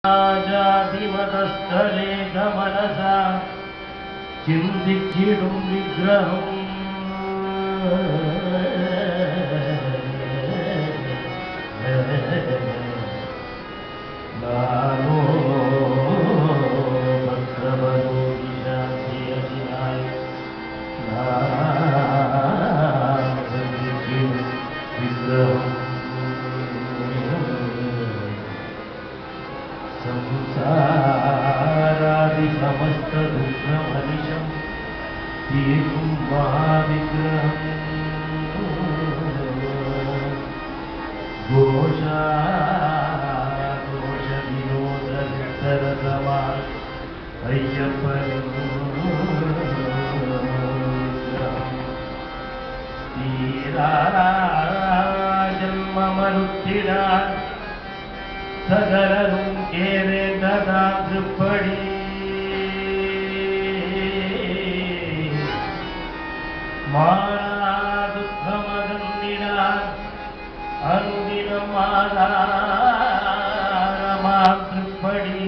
जातिमतस्थले गमनसा चिन्तिचिडुं विग्रहम् नानो भद्रवरो विशान्तियतिनाय चिन्तिचिडुं विग्रहम् संसारादि समस्त दुःखमनिशं तीर्हुं महाविग्रहम् घोषविनोदविस्तरसमान् अय्यप्पन् तीराजन्ममरुत्थिरान् சகலரும் கேவேண்டதாற்றுப்படி மாறாதுக்கமகந்தினார் அனுதினம் ஆதாரமாற்றுப்படி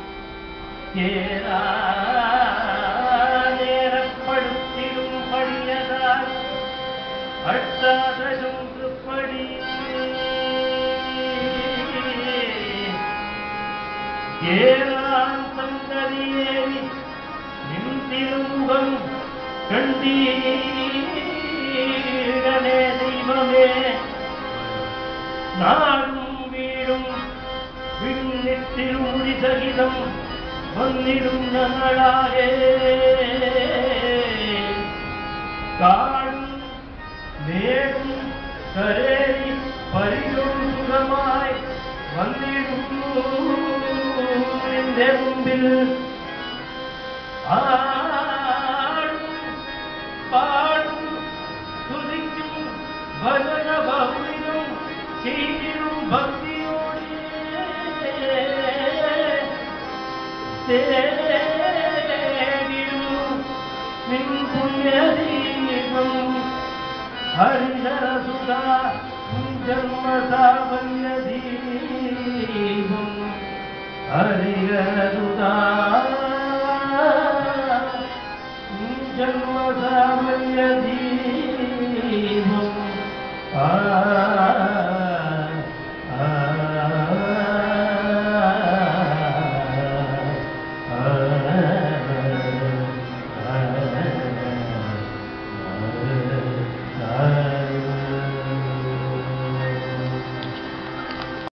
கேரா நேரப்படுத்திடும் படியதால் அட்டாதரும் திருப்படி ஏரான் சந்ததியேவி நின்றிருமுகம் கண்டீரனே தெய்வமே நாடும் வீடும் விண்ணித்திருமுடி சகிதம் வந்திடும் நங்களாயே காடும் மேடும் கரேரி பரிடும் சுகமாய் வந்திடும் முன்பில் ஆடும் பாடும் துதிக்கும் பஜன பகுதியும் செய்திடும் பக்தியோடு தேடிடும் மின் புண்ணிய தீபம் ஹரிஹர சுதா ஜன்ம சாவல்ய தீபம் ஹரிஹரசுதா ஜன்ம சாவல்ய தீபம்